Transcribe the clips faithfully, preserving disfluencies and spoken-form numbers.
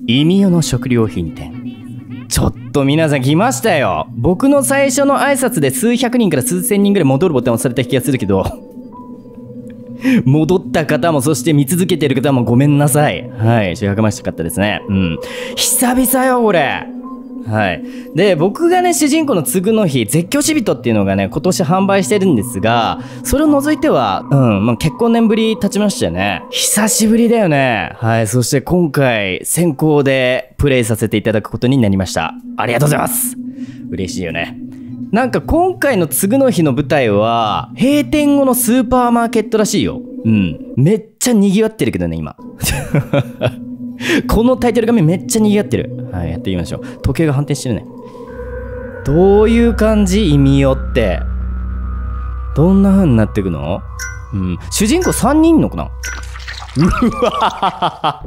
イミヨの食料品店。ちょっと皆さん来ましたよ。僕の最初の挨拶で数百人から数千人ぐらい戻るボタンを押された気がするけど戻った方もそして見続けてる方もごめんなさい。はい、ちょっとやかましかったですね。うん、久々よこれ。はい。で、僕がね、主人公のつぐの日、絶叫しびとっていうのがね、今年販売してるんですが、それを除いては、うん、まあ、結構年ぶり経ちましたよね。久しぶりだよね。はい。そして今回、先行でプレイさせていただくことになりました。ありがとうございます。嬉しいよね。なんか今回のつぐの日の舞台は、閉店後のスーパーマーケットらしいよ。うん。めっちゃ賑わってるけどね、今。このタイトル画面めっちゃ賑わってる。はい、やってみましょう。時計が反転してるね。どういう感じ？意味よって。どんな風になっていくの？うん。主人公さんにんいんのかな？うわ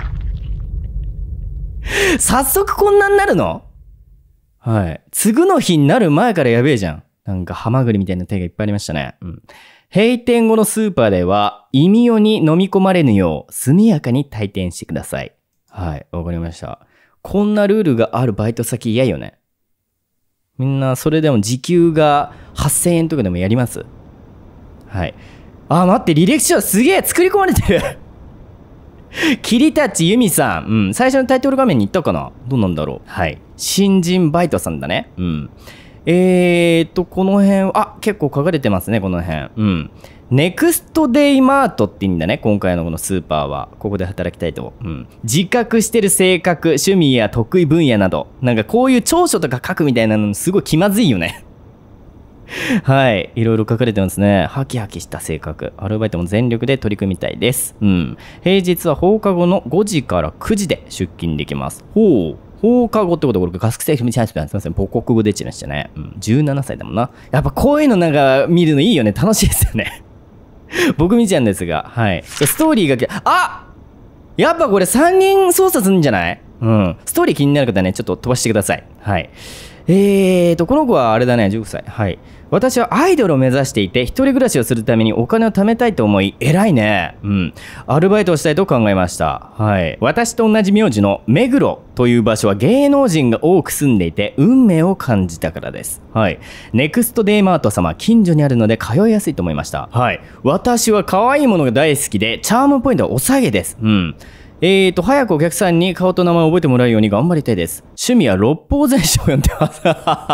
早速こんなになるの？はい。次の日になる前からやべえじゃん。なんかハマグリみたいな手がいっぱいありましたね。うん。閉店後のスーパーでは、意味よに飲み込まれぬよう、速やかに退店してください。はい、わかりました。こんなルールがあるバイト先嫌よね。みんな、それでも時給がはっせんえんとかでもやります？はい。あ、待って、履歴書すげえ作り込まれてる桐立由美さん。うん、最初のタイトル画面に行ったかな？どうなんだろう。はい。新人バイトさんだね。うん。えーっと、この辺、あ、結構書かれてますね、この辺。うん。ネクストデイマートって言うんだね、今回のこのスーパーは。ここで働きたいと。うん。自覚してる性格、趣味や得意分野など。なんかこういう長所とか書くみたいなのすごい気まずいよね。はい。いろいろ書かれてますね。ハキハキした性格。アルバイトも全力で取り組みたいです。うん。平日は放課後のごじからくじで出勤できます。ほう。放課後ってことはこれ、学生みたいな。すみません。母国語でちましたね。うん。じゅうななさいだもんな。やっぱこういうのなんか見るのいいよね。楽しいですよね。僕見ちゃうんですが。はい。ストーリーが、あ！やっぱこれさんにん操作するんじゃない？うん。ストーリー気になる方はね、ちょっと飛ばしてください。はい。えーと、この子はあれだね、じゅっさい。はい。私はアイドルを目指していて、一人暮らしをするためにお金を貯めたいと思い、偉いね。うん。アルバイトをしたいと考えました。はい。私と同じ名字の目黒という場所は芸能人が多く住んでいて、運命を感じたからです。はい。ネクストデイマート様、近所にあるので通いやすいと思いました。はい。私は可愛いものが大好きで、チャームポイントはお下げです。うん。えーと、早くお客さんに顔と名前を覚えてもらうように頑張りたいです。趣味は六法全書を読んでます。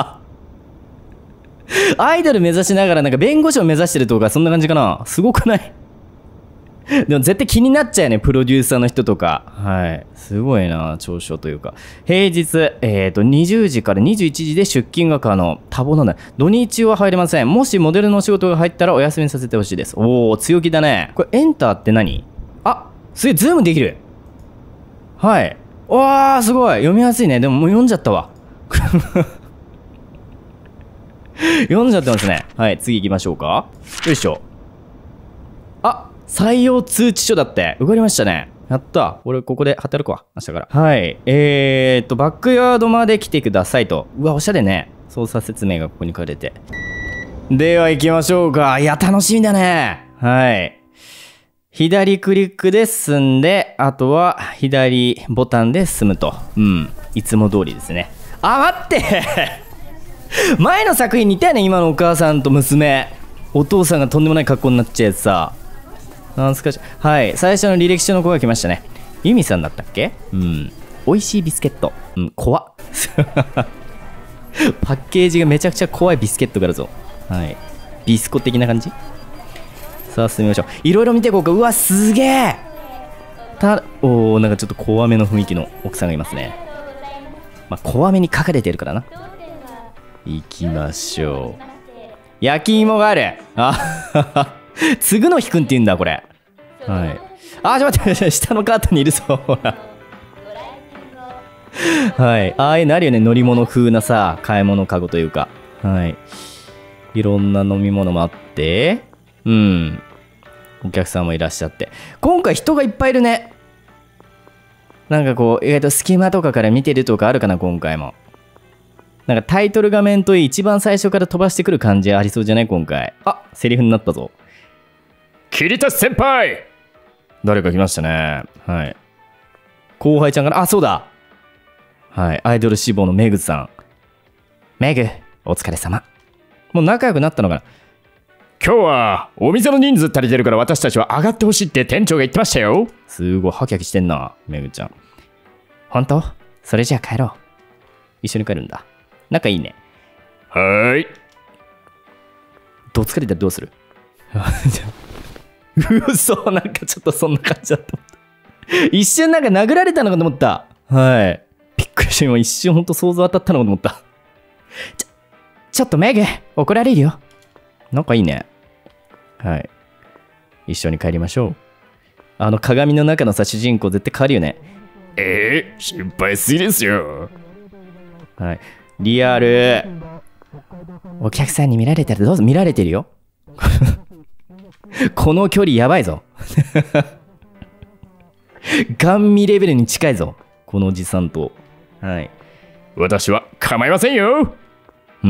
アイドル目指しながらなんか弁護士を目指してるとかそんな感じかな。すごくない？でも絶対気になっちゃうよね、プロデューサーの人とか。はい。すごいな、長所というか。平日、えーと、にじゅうじからにじゅういちじで出勤が可能。多忙なんだ。土日は入れません。もしモデルのお仕事が入ったらお休みさせてほしいです。おー、強気だね。これ、エンターって何？あ、すげえ、ズームできる。はい。わー、すごい。読みやすいね。でももう読んじゃったわ。読んじゃってますね。はい、次行きましょうか。よいしょ。あ、採用通知書だって。受かりましたね。やった。俺、ここで働くわ。明日から。はい。えーっと、バックヤードまで来てくださいと。うわ、おしゃれね。操作説明がここに書かれて。では行きましょうか。いや、楽しみだね。はい。左クリックで進んで、あとは左ボタンで進むと。うん。いつも通りですね。あ、待って前の作品似たよね、今のお母さんと娘。お父さんがとんでもない格好になっちゃうやつさ。なんすかし、はい。最初の履歴書の子が来ましたね。ユミさんだったっけ？うん。美味しいビスケット。うん、怖っ。パッケージがめちゃくちゃ怖いビスケットがあるぞ。はい。ビスコ的な感じ？さあ進みましょう。いろいろ見ていこうか。うわ、すげえ。た、おー、なんかちょっと怖めの雰囲気の奥さんがいますね。まあ、怖めに書かれてるからな。行きましょう。焼き芋がある。あ、つぐのひくんって言うんだ、これ。はい。あ、ちょっと待って、下のカートにいるぞ、ほら。はい。ああいうのあるよね、乗り物風なさ、買い物かごというか。はい。いろんな飲み物もあって、うん。お客さんもいらっしゃって。今回人がいっぱいいるね。なんかこう、意外と隙間とかから見てるとかあるかな、今回も。なんかタイトル画面といい一番最初から飛ばしてくる感じありそうじゃない今回。あ、セリフになったぞ。桐田先輩！誰か来ましたね。はい。 後輩ちゃんから、あ、そうだ。はい。アイドル志望のメグさん。メグ、お疲れ様。もう仲良くなったのかな。 今日はお店の人数足りてるから私たちは上がってほしいって店長が言ってましたよ。 すごいハキハキしてんな、メグちゃん。本当？それじゃあ帰ろう。一緒に帰るんだ。仲いいね。 はーい。 どつかれたらどうする？うそ、なんかちょっとそんな感じだと思った。一瞬なんか殴られたのかと思った。はい。びっくりした。今一瞬ほんと想像当たったのかと思った。ちょ、ちょっとメグ、怒られるよ。仲いいね。はい。一緒に帰りましょう。あの鏡の中のさ、主人公絶対変わるよね。 えー、心配すぎですよ。 はい。リアル。お客さんに見られたらどうぞ。見られてるよ。この距離やばいぞ。ガン見レベルに近いぞ。このおじさんと。はい。 私は構いませんよ。 うん。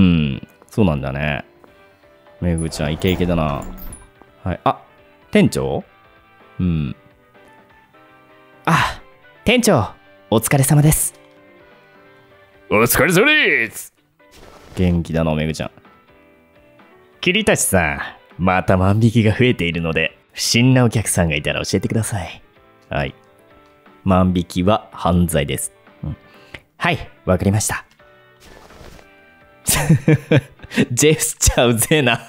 そうなんだね。めぐちゃんイケイケだな。はい。あ、店長？うん。あ、店長、お疲れ様です。 お疲れ様です。 元気だな、めぐちゃん。 桐谷さん、また万引きが増えているので、不審なお客さんがいたら教えてください。 はい。万引きは犯罪です。うん、はい、わかりました。ジェスチャーうぜえな。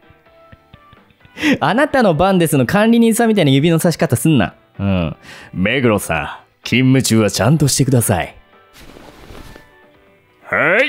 あなたの番ですの管理人さんみたいな指の差し方すんな。うん。 目黒さん、勤務中はちゃんとしてください。はい。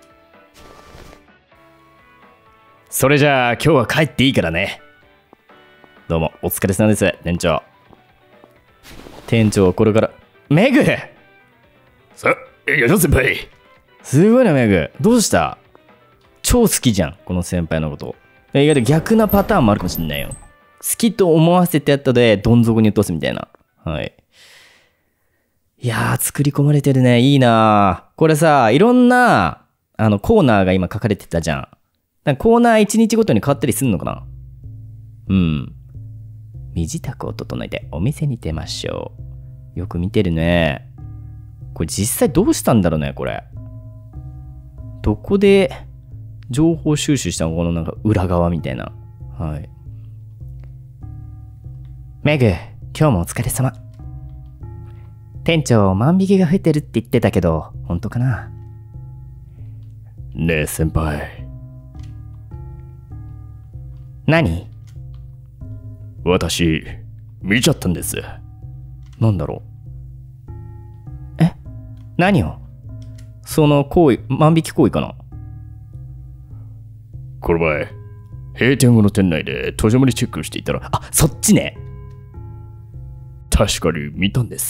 それじゃあ今日は帰っていいからね。 どうもお疲れ様です、店長。店長はこれから。メグ！ さ、よし先輩。 すごいな、メグ。どうした？超好きじゃん、この先輩のこと。意外と逆なパターンもあるかもしんないよ。好きと思わせてやったで、どん底に落とすみたいな。はい。いやー、作り込まれてるね。いいなー。これさ、いろんな、あの、コーナーが今書かれてたじゃん。なんかコーナーいちにちごとに変わったりすんのかな？うん。身支度を整えてお店に出ましょう。よく見てるね。これ実際どうしたんだろうね、これ。どこで情報収集したの？このなんか裏側みたいな。はい。メグ、今日もお疲れ様。店長、万引きが増えてるって言ってたけど、本当かな？ ねえ先輩。 何？ 私、見ちゃったんです。 なんだろう？え？何を？その行為、万引き行為かな？ この前、閉店後の店内で戸締まりチェックしていたら、 あ、そっちね。 確かに見たんです。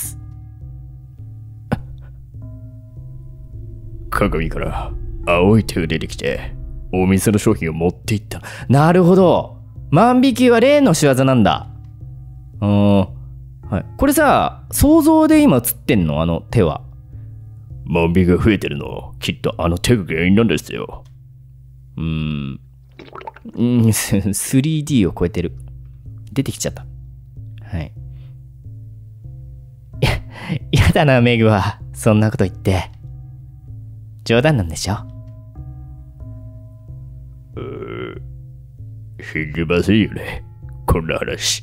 鏡から青い手が出てきて、お店の商品を持っていった。 なるほど。万引きは例の仕業なんだ。うーん。はい。これさ、想像で今映ってんの？あの手は。 万引きが増えてるの、きっとあの手が原因なんですよ。 うーん。うん、スリーディー を超えてる。出てきちゃった。はい。いや、やだな、メグは。そんなこと言って。冗談なんでしょ？ うー、信じませんよね、こんな話。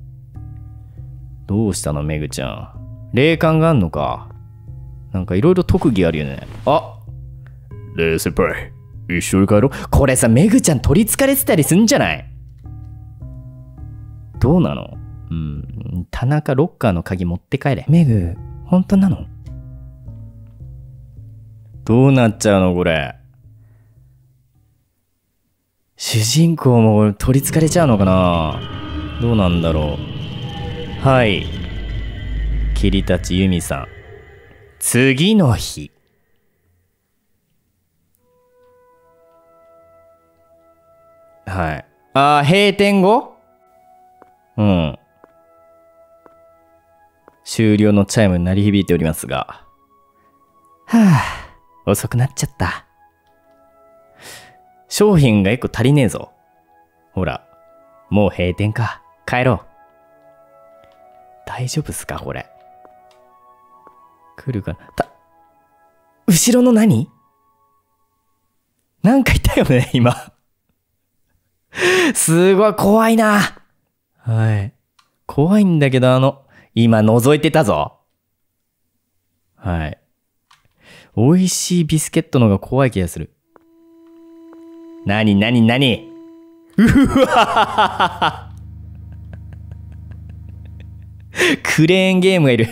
どうしたの、メグちゃん。霊感があんのか？なんかいろいろ特技あるよね。あ！ ねえ先輩、一緒に帰ろう。 これさ、メグちゃん取りつかれてたりすんじゃない？どうなの？うん、田中ロッカーの鍵持って帰れ。メグ、本当なの？どうなっちゃうのこれ。主人公も取りつかれちゃうのかな？どうなんだろう。はい。桐立由美さん。次の日。はい。ああ、閉店後？うん。終了のチャイムに鳴り響いておりますが。はあ。遅くなっちゃった。商品が一個足りねえぞ。ほら、もう閉店か。帰ろう。大丈夫っすかこれ。 来るかな。た、後ろの何？なんかいたよね、今。すごい怖いな。はい。怖いんだけど、あの、今覗いてたぞ。はい。美味しいビスケットの方が怖い気がする。なになになに？うわクレーンゲームがいる。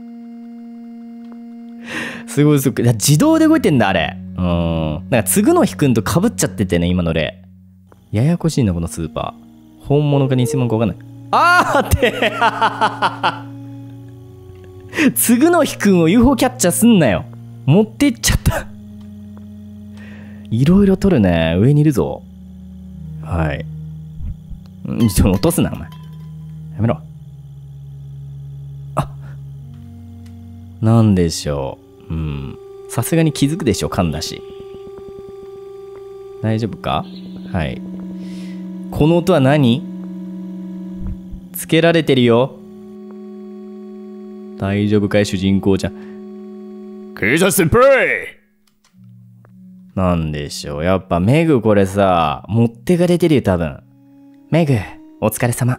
すごいすごい。自動で動いてんだ、あれ。うん。なんか、つぐのひくんと被っちゃっててね、今の例。ややこしいな、このスーパー。本物か偽物か分かんない。あーってつぐのひくんを ユーフォー キャッチャーすんなよ。持ってっちゃった。いろいろ取るね。上にいるぞ。はい。んちょっと落とすな、お前。やめろ。あ、なんでしょう。うん。さすがに気づくでしょ、噛んだし。大丈夫か？はい。この音は何？つけられてるよ。大丈夫かい、主人公ちゃん。 警察先輩！ なんでしょう。やっぱメグこれさ、持ってかれてるよ、多分。メグ、お疲れ様。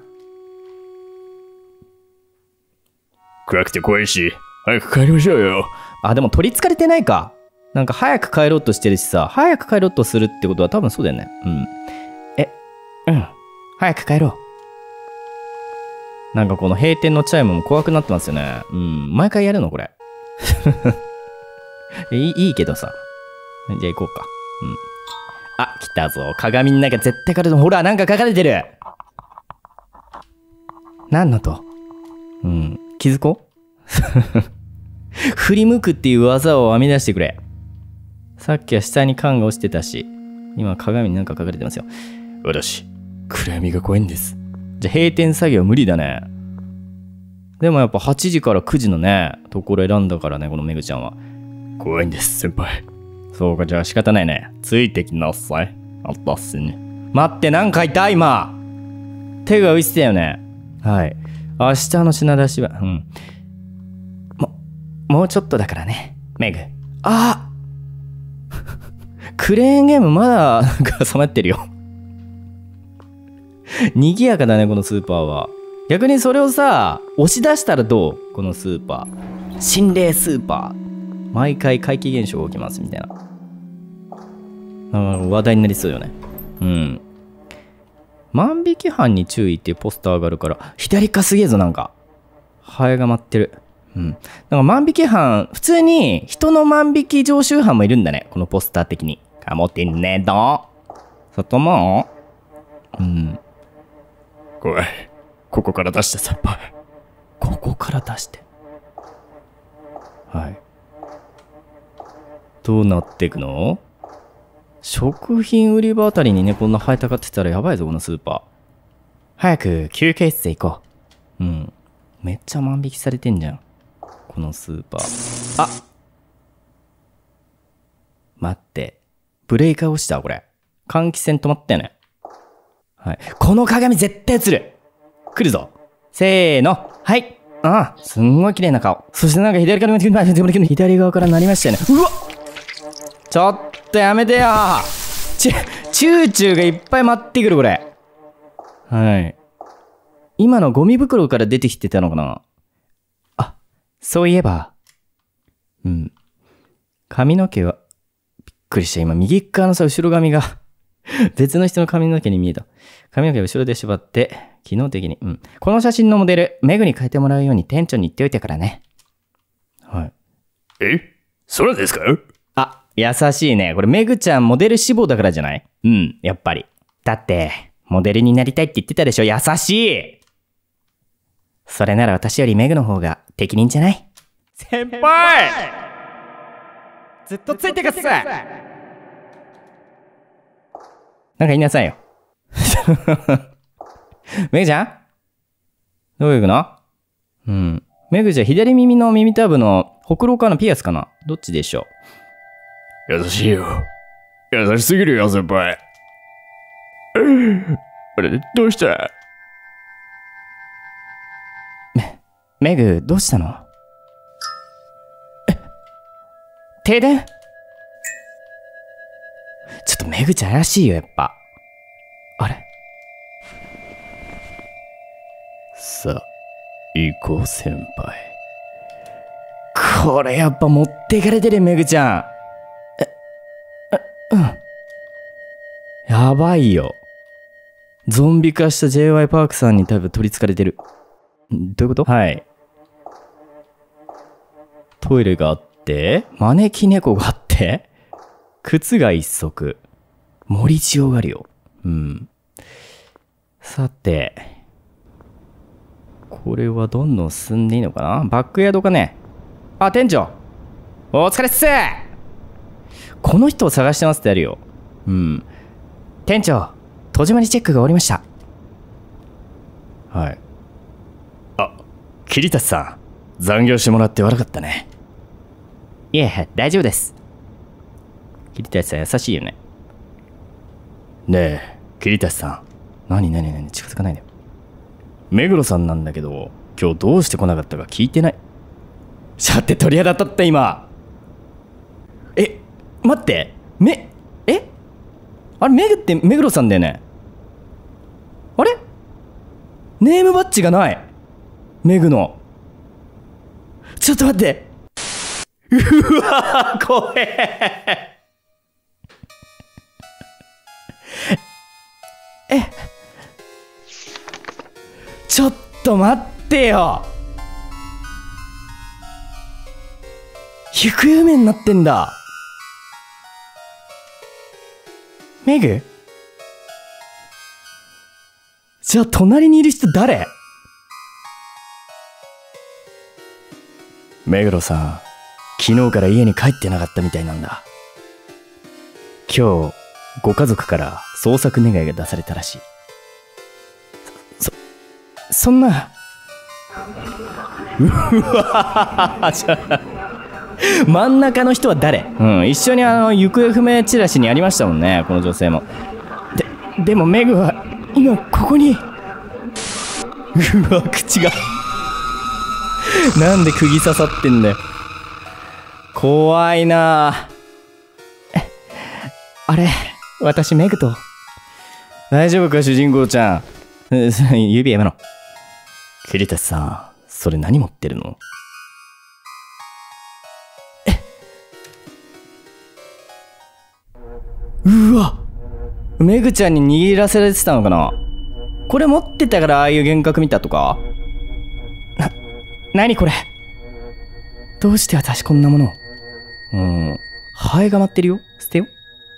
暗くて怖いし、早く帰りましょうよ。 あ、でも取り憑かれてないか。なんか早く帰ろうとしてるしさ、早く帰ろうとするってことは多分そうだよね。うん。え、うん。早く帰ろう。なんかこの閉店のチャイムも怖くなってますよね。うん。毎回やるのこれ。いい、いいけどさ。じゃあ行こうか。うん。あ、来たぞ。鏡の中絶対書かれてる。ほら、なんか書かれてる。何のと？うん。気づこう？振り向くっていう技を編み出してくれ。さっきは下に缶が落ちてたし、今鏡になんか書かれてますよ。 私、暗闇が怖いんです。 じゃあ閉店作業無理だね。でもやっぱはちじからくじのね、ところ選んだからね、このめぐちゃんは。 怖いんです、先輩。 そうか、じゃあ仕方ないね。ついてきなさい。あったっすね。待って、なんかいた今。手が浮いてたよね。はい。明日の品出しは、うん。も、もうちょっとだからね、メグ。あクレーンゲームまだ、なんか染まってるよ。賑やかだね、このスーパーは。逆にそれをさ、押し出したらどう？このスーパー。心霊スーパー。毎回怪奇現象が起きます、みたいな。話題になりそうよね。うん。万引き犯に注意っていうポスターがあるから、左かすげえぞ、なんか。ハエが舞ってる。うん。なんか万引き犯、普通に人の万引き常習犯もいるんだね、このポスター的に。かもってんねえど。外もうん。 怖い。ここから出して先輩。 ここから出して。はい。どうなっていくの？食品売り場あたりにね、こんなハエたかってたらやばいぞ、このスーパー。早く休憩室へ行こう。うん。めっちゃ万引きされてんじゃん。このスーパー。あ！待って。ブレーカー落ちたこれ。換気扇止まったよね。はい。この鏡絶対映る！来るぞ。せーの。はい。ああ、すんごい綺麗な顔。そしてなんか左から左側からなりましたよね。うわっ！ちょっとやめてよ。ち、チューチューがいっぱい舞ってくるこれ。はい。今のゴミ袋から出てきてたのかな？あ、そういえば。うん。髪の毛は、びっくりした。今右側のさ、後ろ髪が別の人の髪の毛に見えた。髪の毛を後ろで縛って、機能的に。うん。この写真のモデル、メグに変えてもらうように店長に言っておいてからね。はい。 え？そうですか？ あ、優しいね。これメグちゃんモデル志望だからじゃない？うん、やっぱり。だって、モデルになりたいって言ってたでしょ。優しい！それなら私よりメグの方が適任じゃない？先輩！ずっとついてかっさ！なんか言いなさいよ。メグちゃん？どういうの？うん。メグちゃん左耳の耳たぶのほくろかなピアスかな？どっちでしょう？優しいよ。優しすぎるよ、先輩。あれ、どうした？ め、メグ、どうしたの？ 停電？ちょっとめぐちゃん怪しいよ、やっぱ。あれ？ さあ、行こう先輩。 これやっぱ持っていかれてるよ、めぐちゃん。え、え、うん。やばいよ。ゾンビ化した ジェイワイ パークさんに多分取り憑かれてる。どういうこと？はい。トイレがあって、招き猫があって、靴が一足。森千代があるよ。うん。さて、これはどんどん進んでいいのかな？バックヤードかね？あ、店長お疲れっす。この人を探してますってやるよ。うん。店長、戸締まりチェックが終わりました。 はい。あ、桐田さん、残業してもらって悪かったね。 いえ、大丈夫です。桐田さん優しいよね。 ねえ、桐田さん。 何何何近づかないでよ。 目黒さんなんだけど、今日どうして来なかったか聞いてない。 さて鳥肌立った今。え、待って。め、えあれ、メグって目黒さんだよね。あれネームバッジがない。メグの。ちょっと待って。うわー、怖え。え、ちょっと待ってよ。行方不明になってんだ。メグ？じゃあ隣にいる人誰？ 目黒さん、昨日から家に帰ってなかったみたいなんだ。今日、ご家族から捜索願いが出されたらしい。 そ、そんな。うわじゃあ真ん中の人は誰？うん、一緒にあの行方不明チラシにありましたもんね、この女性も。で、でもメグは今ここに。うわ、口がなんで釘刺さってんだよ。怖いな。あれ、私メグと。大丈夫か主人公ちゃん。指やめろ。 桐田さん、それ何持ってるの？ うわ、メグちゃんに握らせられてたのかな。これ持ってたからああいう幻覚見たとか。な、なにこれ。どうして私こんなものを。うん、ハエが舞ってるよ。捨てよ。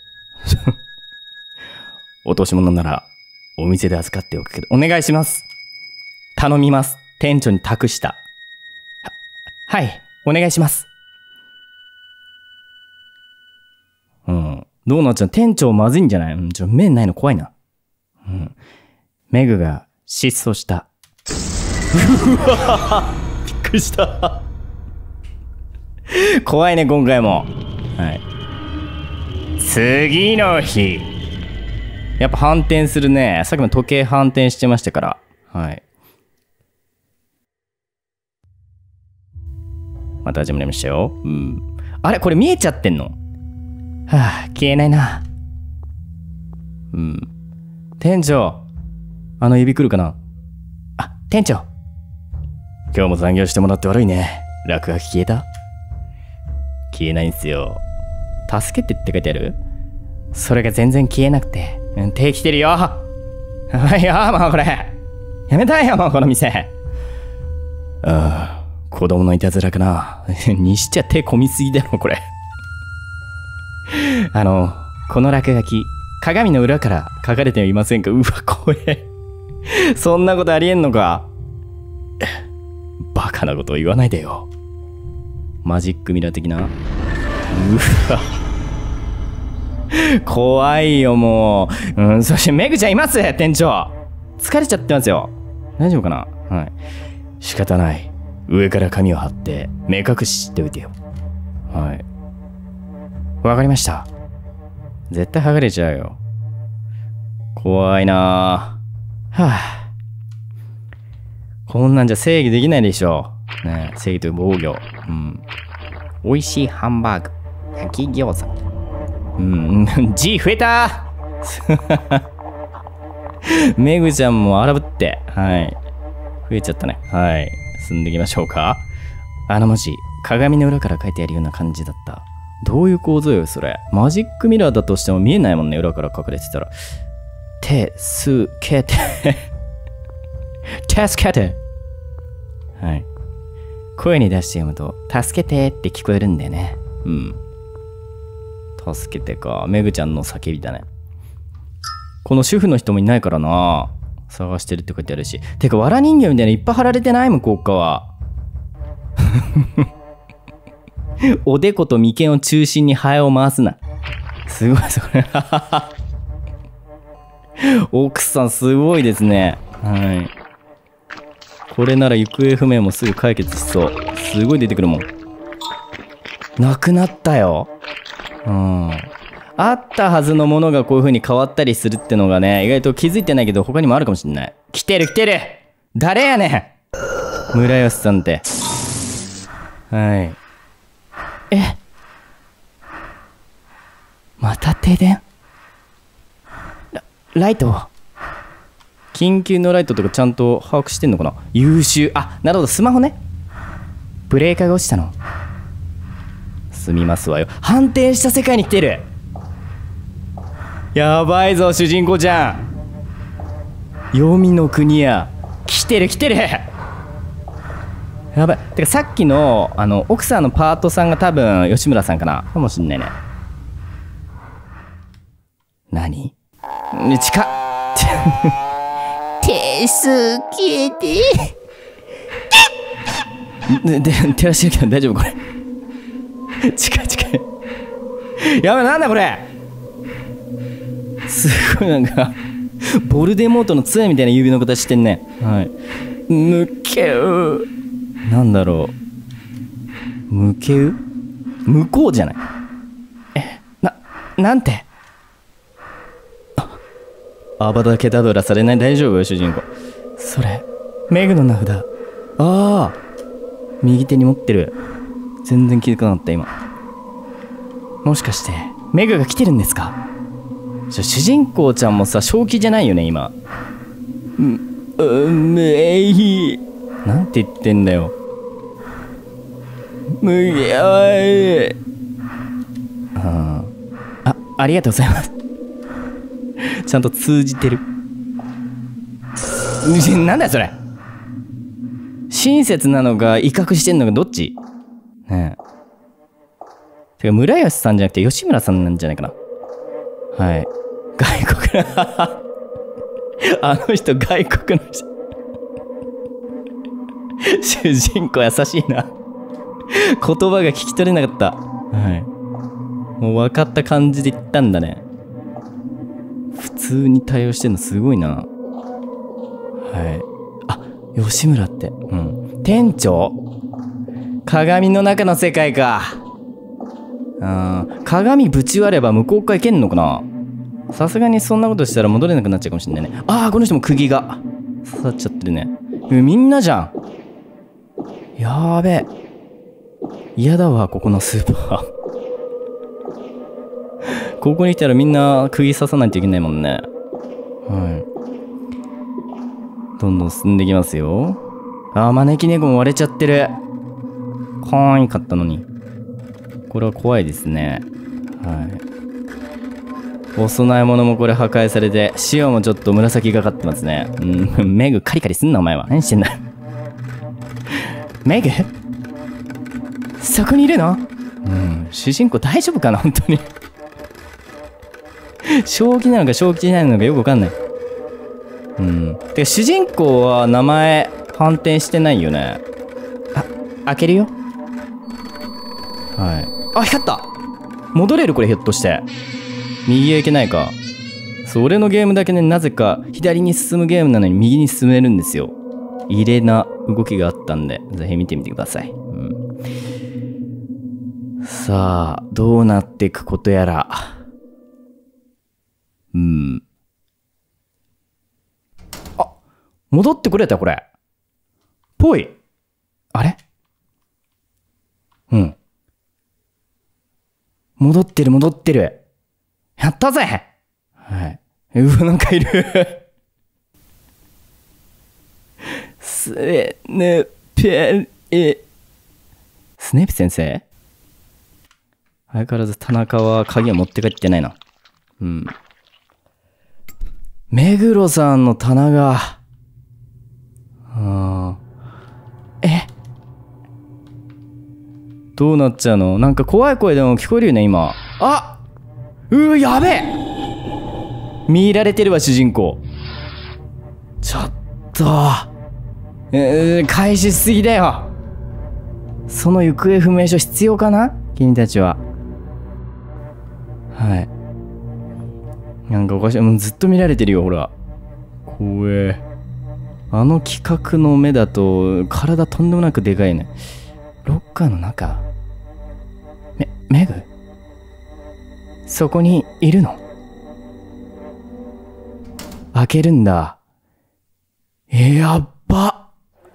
落とし物ならお店で預かっておくけど。 お願いします。頼みます。店長に託した。は、はい、お願いします。うん。どうなっちゃう？店長まずいんじゃない？うん、ちょ、麺ないの怖いな。うん。メグが失踪した。うわびっくりした。怖いね、今回も。はい。次の日。やっぱ反転するね。さっきも時計反転してましたから。はい。また始まりましたよ。うん。あれこれ見えちゃってんの？はあ、消えないな。うん。店長、あの指来るかな？あ、店長。 今日も残業してもらって悪いね。落書き消えた？消えないんすよ。 助けてって書いてある？それが全然消えなくて。うん、手来てるよ。はいよ、もうこれ。やめたいよ、もうこの店。 ああ、子供のいたずらかな。 にしちゃ手込みすぎだろ、これ。あの、この落書き、鏡の裏から書かれていませんか？うわ、怖え。そんなことありえんのか？ バカなこと言わないでよ。 マジックミラー的な？うわ。怖いよ、もう。うん、そしてメグちゃんいます？店長。疲れちゃってますよ。大丈夫かな？はい。 仕方ない。上から紙を貼って目隠ししておいてよ。 はい。わかりました。絶対剥がれちゃうよ。怖いなぁ。はぁ。こんなんじゃ制御できないでしょ。ねえ、制御というか防御。うん。美味しいハンバーグ。 焼き餃子。うん、G 増えためぐちゃんも荒ぶって。はい。増えちゃったね。はい。進んでいきましょうか。あの文字、鏡の裏から書いてあるような感じだった。どういう構造よ、それ。マジックミラーだとしても見えないもんね、裏から隠れてたら。て、す、けて。助けて。はい。声に出して読むと、助けてって聞こえるんだよね。うん。助けてか。めぐちゃんの叫びだね。この主婦の人もいないからな。探してるって書いてあるし。てか、わら人形みたいないっぱい貼られてない向こう側は。おでこと眉間を中心にハエを回すな。すごい、それ。奥さん、すごいですね。はい。これなら行方不明もすぐ解決しそう。すごい出てくるもん。なくなったよ。うん。あったはずのものがこういう風に変わったりするってのがね、意外と気づいてないけど他にもあるかもしんない。来てる来てる誰やねん村吉さんって。はい。えまた停電ラ、ライト緊急のライトとかちゃんと把握してんのかな。優秀。あ、なるほど、スマホね。ブレーカーが落ちたの。すみますわよ。反転した世界に来てる。やばいぞ、主人公ちゃん。黄泉の国や。来てる来てる。やばい。てかさっきのあの奥さんのパートさんが多分吉村さんかなかもしんないね。何？近っ。 手すけて。 で、で、照らしてるけど大丈夫これ。近い近い。やばい、なんだこれ。すごいなんかボルデモートの杖みたいな指の形してんね。はい。抜けう。なんだろう。向けう？向こうじゃない。え、な、なんて。あばだけだどらされない。大丈夫よ主人公。それメグの名札。ああ、右手に持ってる。全然気づかなかった今。もしかしてメグが来てるんですか。主人公ちゃんもさ正気じゃないよね今。う、うめい。なんて言ってんだよ。むやい。ああ、ありがとうございます。ちゃんと通じてる。なんだよそれ。親切なのか威嚇してんのかどっちねえ。てか村吉さんじゃなくて吉村さんなんじゃないかな。はい。外国あの人外国の人。主人公優しいな。言葉が聞き取れなかった。はい。もう分かった感じで言ったんだね。普通に対応してんのすごいな。はい。あ、吉村って。うん。店長？鏡の中の世界か。あー、鏡ぶち割れば向こう側行けんのかな。さすがにそんなことしたら戻れなくなっちゃうかもしれないね。ああ、この人も釘が刺さっちゃってるね。みんなじゃん。やーべえ。嫌だわ、ここのスーパー。ここに来たらみんな釘刺さないといけないもんね。はい。どんどん進んでいきますよ。あー、招き猫も割れちゃってる。かわいかったのに。これは怖いですね。はい。お供え物もこれ破壊されて、塩もちょっと紫がかってますね。うん、メグカリカリすんなお前は。何してんだ。メグ？そこにいるの？うん、主人公大丈夫かな本当に。正気なのか正気じゃないのかよくわかんない。うん。てか主人公は名前反転してないよね。あ、開けるよ。はい。あ、光った。戻れるこれひょっとして。右へ行けないか。そう、俺のゲームだけね、なぜか左に進むゲームなのに右に進めるんですよ。異例な動きがあったんで、ぜひ見てみてください。うん、さあ、どうなっていくことやら。うん。あ、戻ってくれたこれ。ぽい。あれ？うん。 戻ってる戻ってる。やったぜ。はい。うわ、なんかいる。スネペえスネープ先生？相変わらず田中は鍵を持って帰ってないな。うん。目黒さんの棚が、あー、えどうなっちゃうの？なんか怖い声でも聞こえるよね、今。あうー、やべえ見入られてるわ、主人公。ちょっと、えー、開始しすぎだよ。その行方不明書必要かな？君たちは。はい。なんかおかしい。もうずっと見られてるよ、ほら。怖え。あの企画の目だと、体とんでもなくでかいね。ロッカーの中。め、メグ？そこにいるの？開けるんだ。やっば。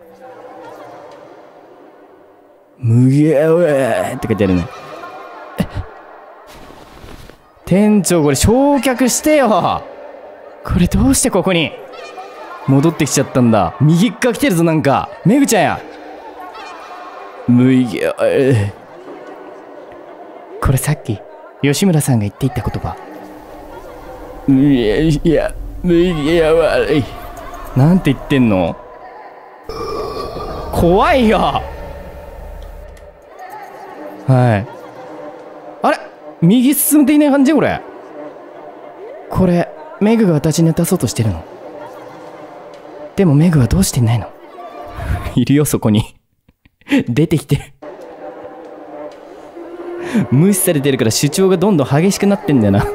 むげえーって書いてあるね。店長これ焼却してよ。これどうしてここに戻ってきちゃったんだ。右っ側来てるぞ。なんかめぐちゃんや。むげえ。これさっき吉村さんが言っていた言葉。むげいやむげや悪い。なんて言ってんの？怖いよ。はい。あれ右進んでいない感じ？これこれメグが私に出そうとしてるの？でもメグはどうしていないの？いるよそこに。出てきてる。無視されてるから主張がどんどん激しくなってんだよな。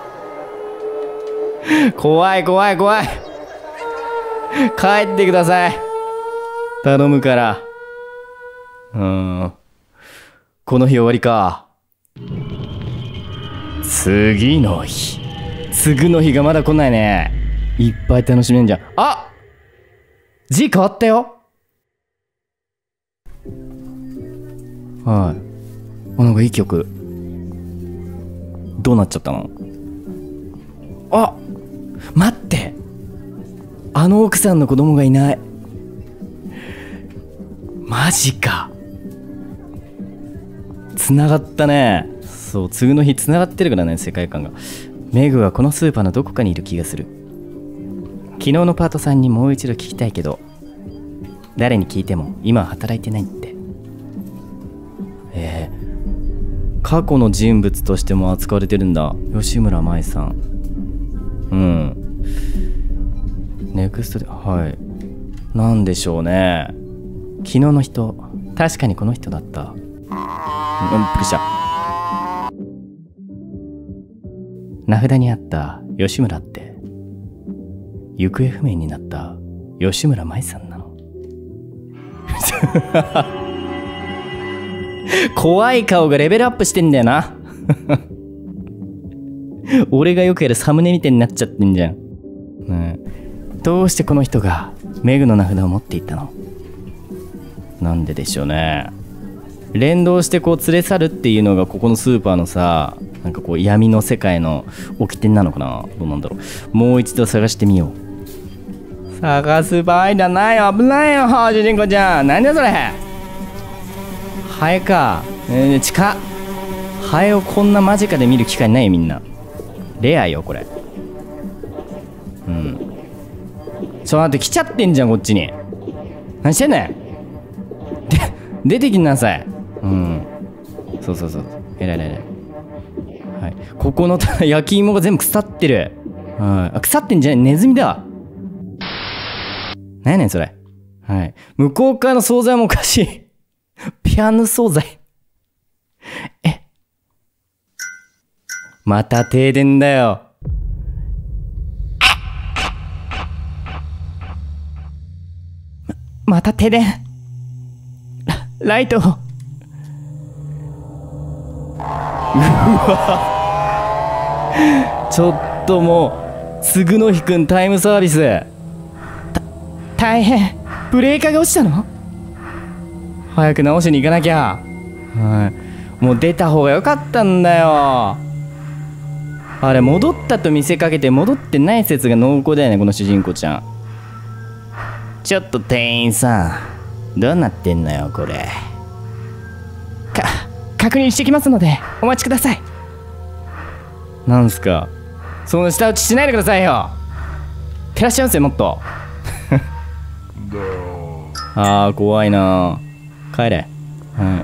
怖い怖い怖い。帰ってください。頼むから。うーん。この日終わりか。次の日。次の日がまだ来ないね。いっぱい楽しめんじゃん。あ！字変わったよ。はい。あ、なんかいい曲。どうなっちゃったの？あ！待って！あの奥さんの子供がいない。マジか。つながったね。そう、次の日つながってるからね、世界観が。メグはこのスーパーのどこかにいる気がする。昨日のパートさんにもう一度聞きたいけど、誰に聞いても今は働いてないって。えー、過去の人物としても扱われてるんだ。吉村舞さん。うん。ネクストで、はい。なんでしょうね。昨日の人、確かにこの人だった。うん、びっくりした。名札にあった吉村って、行方不明になった吉村舞さんなの。怖い顔がレベルアップしてんだよな。俺がよくやるサムネみたいになっちゃってんじゃん。うん、どうしてこの人がメグの名札を持っていったの？なんででしょうね。連動してこう連れ去るっていうのがここのスーパーのさ、なんかこう闇の世界の掟なのかな。どうなんだろう。もう一度探してみよう。探す場合じゃないよ。危ないよ主人公ちゃん。何だそれ。ハエか、えー、近っ。ハエをこんな間近で見る機会ないよみんな。レアよこれ。うん。ちょ待って、来ちゃってんじゃんこっちに。何してんねん。で出てきなさい。うん。そうそうそう。えらいえらいえらい。はい。ここの焼き芋が全部腐ってる。はい。あ、腐ってんじゃない、ネズミだ。何やねんそれ。はい。向こう側の惣菜もおかしい。ピアノ惣菜。え。また停電だよ。ま、また停電。ラ、ライト。うわ。ちょっともう、つぐのひくんタイムサービス。た、大変。ブレーカーが落ちたの？早く直しに行かなきゃ。はい。 もう出た方がよかったんだよ。あれ戻ったと見せかけて戻ってない説が濃厚だよね、この主人公ちゃん。ちょっと店員さん、どうなってんのよこれ。か確認してきますのでお待ちください。なんすか、その舌打ちしないでくださいよ。照らし合わせもっとあー怖いな。帰れ。はい、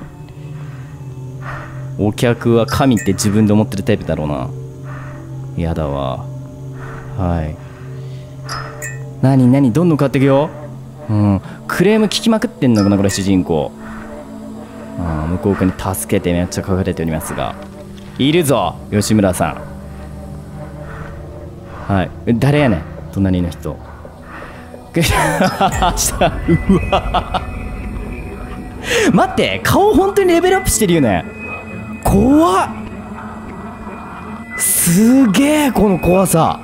お客は神って自分で思ってるタイプだろうな。やだわ。はい。何何どんどん変わっていくよ。うん。クレーム聞きまくってんのかなこれ主人公。ああ向こう側に助けてめっちゃ書かれておりますが、いるぞ吉村さん。はい。誰やねん隣の人。うわ待って顔本当にレベルアップしてるよね。怖っ。すげえこの怖さ。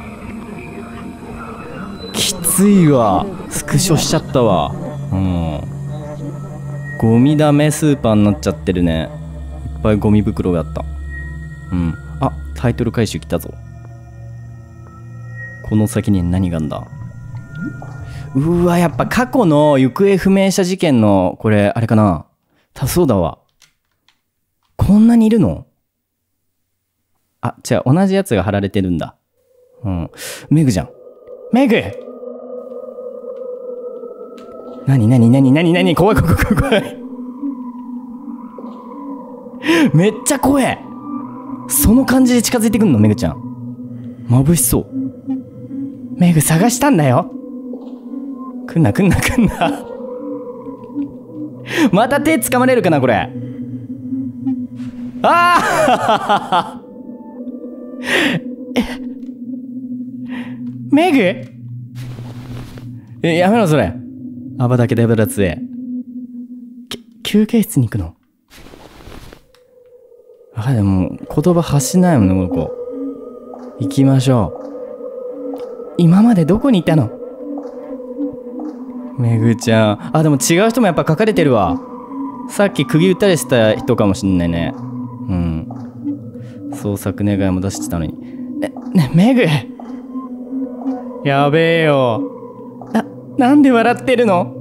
きついわ。スクショしちゃったわ。うんゴミだめスーパーになっちゃってるね。いっぱいゴミ袋があった。うんあタイトル回収来たぞ。この先に何があんだ。うわやっぱ過去の行方不明者事件のこれあれかな。たそうだわ。こんなにいるの。あ、違う、同じやつが貼られてるんだ。うん。メグじゃん。メグなになになになになに怖い怖い怖い怖い。めっちゃ怖え。その感じで近づいてくんの、メグちゃん。眩しそう。メグ探したんだよ。来んな来んな来んな。また手掴まれるかな、これ。ああメグえ、やめろそれ。アバだけデブラツへ。休憩室に行くの。あ、でも言葉発しないもんね、この子。行きましょう。今までどこにいたのめぐちゃん。あ、でも違う人もやっぱ書かれてるわ。さっき釘打ったりした人かもしんないね。うん。捜索願いも出してたのに。ね、ね、メグやべえよ。な、なんで笑ってるの。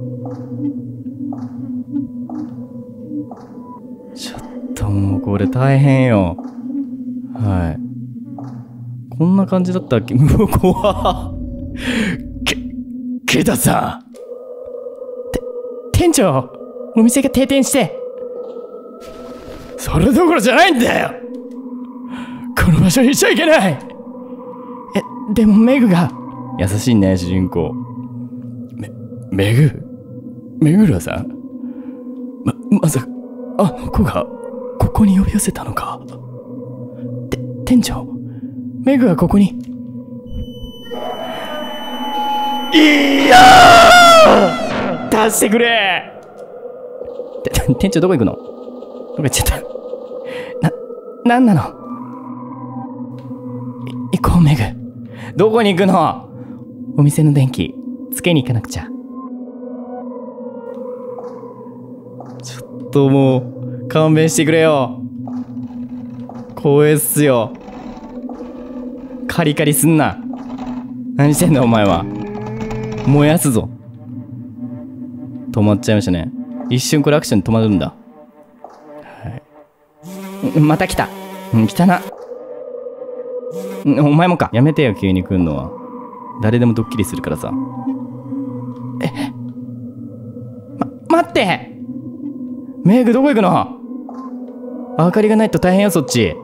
ちょっともうこれ大変よ。はい。こんな感じだったっけ。もう怖っ。け、ケイタさん。て、店長、お店が停電して。それどころじゃないんだよ。この場所にいちゃいけない。え、でもメグが。優しいね、主人公。め、メグメグラさんま、まさか、あの子が、ここに呼び寄せたのか。て、店長、メグがここに。いやー出してくれ。て、店長どこ行くの。どこ行っちゃった。な、なんなの。い、行こうメグ。どこに行くの。お店の電気つけに行かなくちゃ。ちょっともう勘弁してくれよ。光栄っすよ。カリカリすんな。何してんだお前は。燃やすぞ。止まっちゃいましたね。一瞬これアクション止まるんだ。はい、また来た。うん来たな。お前もか。やめてよ急に来んのは。誰でもドッキリするからさ。えま、待って。メグどこ行くの。明かりがないと大変よそっち。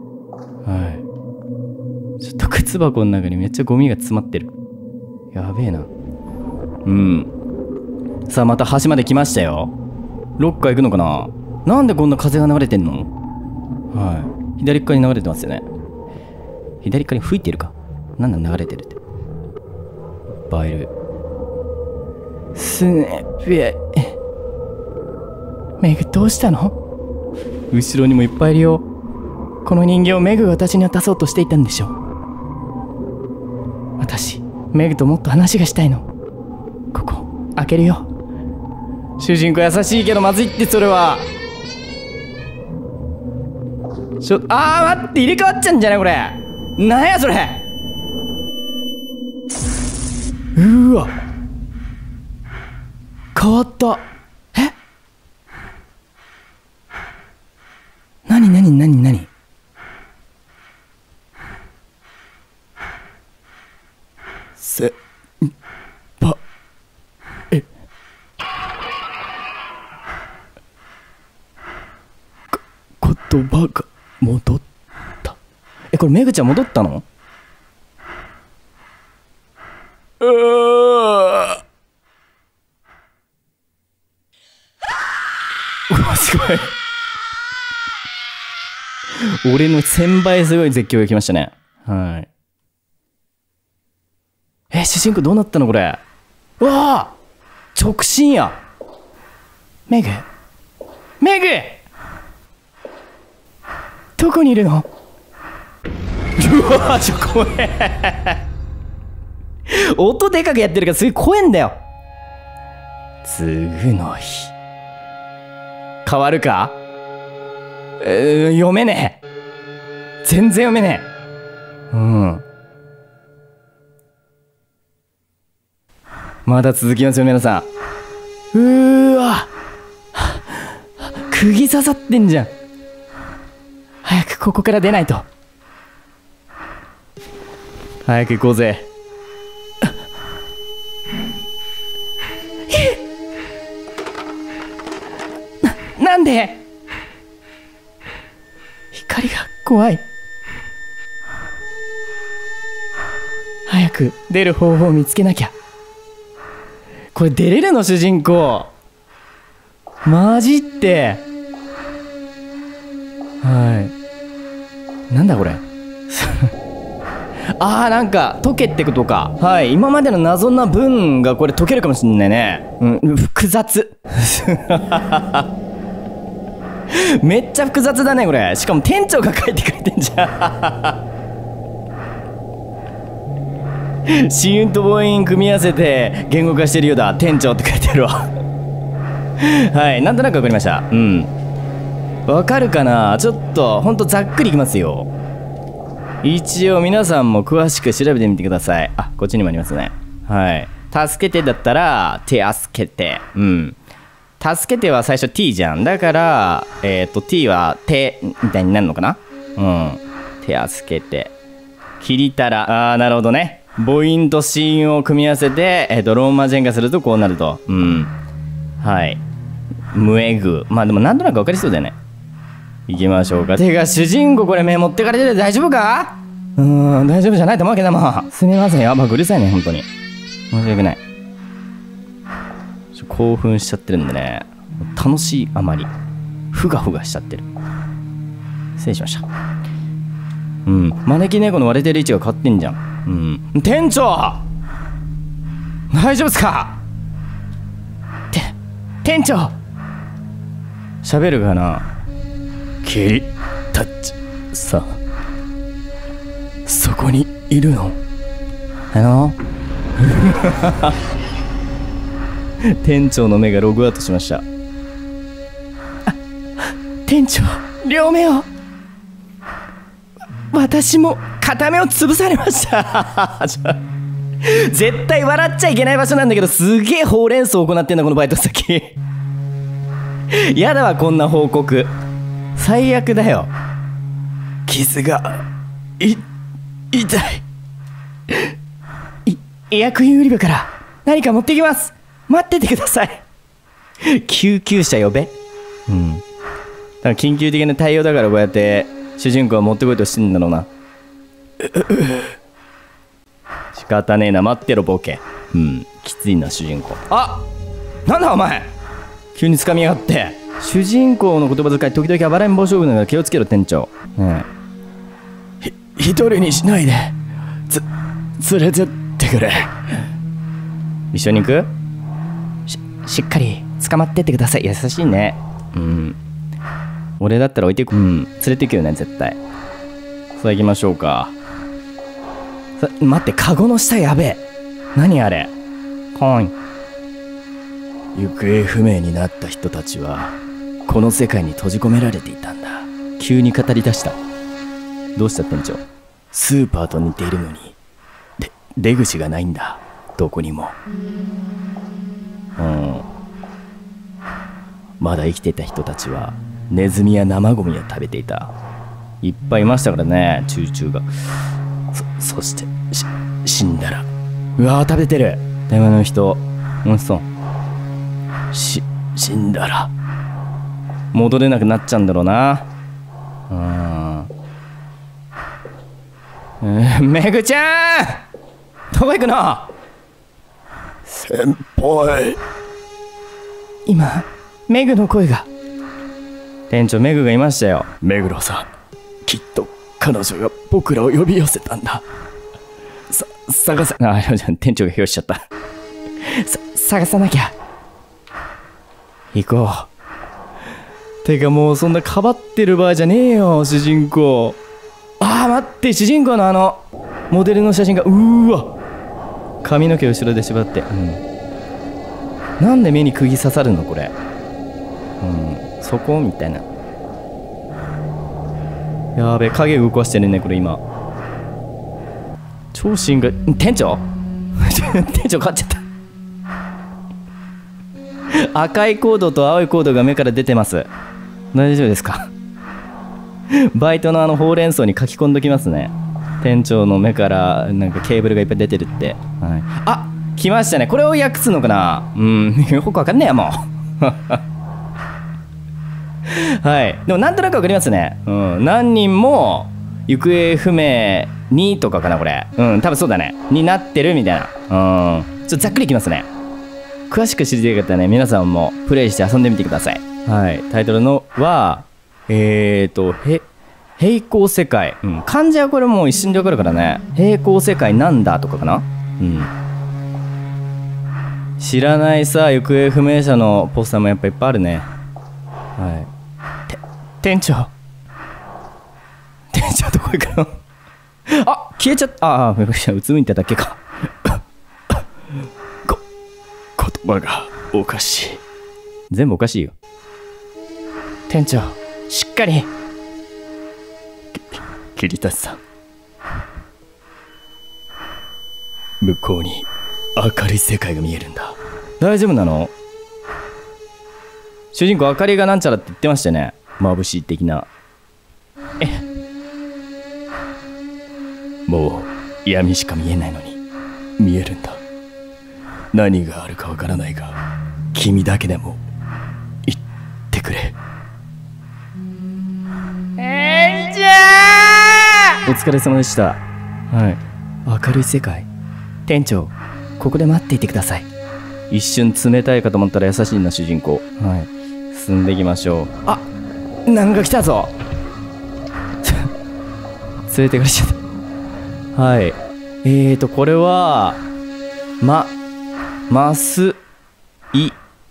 はい。ちょっと靴箱の中にめっちゃゴミが詰まってる。やべえな。うんさあまた端まで来ましたよ。ロッカー行くのかな。なんでこんな風が流れてんの。はい左側に流れてますよね。左側に吹いてるか。なんだ流れてるって。バイルスネペメグどうしたの。後ろにもいっぱいいるよ。この人形をメグが私に渡そうとしていたんでしょう。私メグともっと話がしたいの。ここ開けるよ。主人公優しいけどまずいって。それはちょ、あー待って、入れ替わっちゃうんじゃないこれ。なんやそれ。うーわ、変わった。え、なになになになに。せぱえこ言葉が戻った。え、これめぐちゃん戻ったの？うわ、すごい俺のせんばいすごい絶叫が来ましたね。はい。え、主人公どうなったのこれ。うわあ、直進や。メグメグ、どこにいるの。うわー、ちょ、怖え音でかくやってるからすごい怖いんだよ。次の日変わるか。えー、読めねえ、全然読めねえ。うん、まだ続きますよ皆さん。うーわ、釘刺さってんじゃん。早くここから出ないと。早く行こうぜ。な、なんで。光が怖い。早く出る方法を見つけなきゃ。これ出れるの主人公。マジって。はい。なんだこれあー、なんか解けってことか。はい、今までの謎な文がこれ解けるかもしんないね。うん、複雑めっちゃ複雑だねこれ。しかも店長が書いてくれてんじゃん子音と母音組み合わせて言語化してるようだ。店長って書いてあるわはい、なんとなくわかりました。うん、わかるかな。ちょっとほんとざっくりいきますよ。一応皆さんも詳しく調べてみてください。あ、こっちにもありますね。はい、助けてだったら手助けて。うん、助けては最初 T じゃん。だからえっと T は手みたいになるのかな。うん、手助けて。切りたら、あー、なるほどね。母音と子音を組み合わせて、えっとローマ字変化するとこうなると。うん、はい、ムエグ。まあでもなんとなく分かりそうだよね。行きましょうか。てか主人公これ目持ってかれてて大丈夫か。うーん、大丈夫じゃないと思うけども、すみません。やば、うるさいね本当に。申し訳ない。ちょ興奮しちゃってるんでね、楽しいあまりふがふがしちゃってる。失礼しました。うん、招き猫の割れてる位置が変わってんじゃん。うん、店長大丈夫っすか。て店長喋るかな。キリタッチさあ、そこにいるの。あの店長の目がログアウトしました。あ、店長両目を。私も片目を潰されました絶対笑っちゃいけない場所なんだけど、すげえほうれん草を行ってんだこのバイト先やだわこんな報告。最悪だよ。傷がい痛いい医薬品売り場から何か持ってきます。待っててください救急車呼べ。うん、だから緊急的な対応だからこうやって主人公は持ってこいとしてんだろうな仕方ねえな、待ってろボケ。うん、きついな主人公。あ、なんだお前急に掴みやがって。主人公の言葉遣い時々暴れん坊将軍だから気をつけろ店長。ねえ、ひ一人にしないでつ連れてってくれ。一緒に行く。 し, しっかり捕まってってください。優しいね。うん、俺だったら置いてく。うん、連れて行くよね絶対。さあ行きましょうか。さ、待って、カゴの下やべえ。何あれ。コイン。行方不明になった人たちはこの世界に閉じ込められていたんだ。 急に語り出した。どうした店長？ スーパーと似ているのにで出口がないんだ、どこにも。 うん。 まだ生きていた人たちはネズミや生ゴミを食べていた。 いっぱいいましたからね、チューチューが。 そ、そしてし死んだら。 うわー、食べてる。電話の人、うん、そう。 し、死んだら戻れなくなっちゃうんだろうな。うん。えー、めぐちゃん、どこ行くの？ 先輩。 今メグの声が。店長、メグがいましたよ。 目黒さん、きっと彼女が僕らを呼び寄せたんだ。さ探さあ店長が表しちゃったさ探さなきゃ。行こう。てかもうそんなかばってる場合じゃねえよ、主人公。あー待って、主人公のあのモデルの写真が、うーわ、髪の毛後ろで縛って、うん、なんで目に釘刺さるのこれ。うん、そこみたいな。やべえ、影動かしてるねこれ今。超新が店長店長勝っちゃった赤いコードと青いコードが目から出てます。大丈夫ですか？バイトのあのほうれん草に書き込んどきますね。店長の目からなんかケーブルがいっぱい出てるって、はい、あ、来ましたね。これを訳すのかな。うん、よくわかんねえやもうはい、でもなんとなくわかりますね。うん、何人も行方不明にとかかなこれ。うん、多分そうだね。になってるみたいな。うん、ちょっとざっくりいきますね。詳しく知りたい方はね、皆さんもプレイして遊んでみてください。はい、タイトルのはえーとへ平行世界、うん、漢字はこれもう一瞬でわかるからね。平行世界なんだとかかな。うん、知らないさ行方不明者のポスターもやっぱいっぱいあるね。はい、店長店長どこ行くのあ、消えちゃった。ああ、うつむいただけかこ言葉がおかしい。 全部おかしいよ。店長しっかり。 桐田さん、向こうに明るい世界が見えるんだ。 大丈夫なの？主人公明かりがなんちゃらって言ってましたね。眩しい的な。えもう闇しか見えないのに見えるんだ。何があるかわからないが君だけでも言ってくれ。 えんじゃお疲れ様でした。はい、明るい世界。店長ここで待っていてください。一瞬冷たいかと思ったら優しいな主人公。はい、進んでいきましょう。あ、なんか来たぞ連れてかれちゃった。はい、えーとこれはまますいん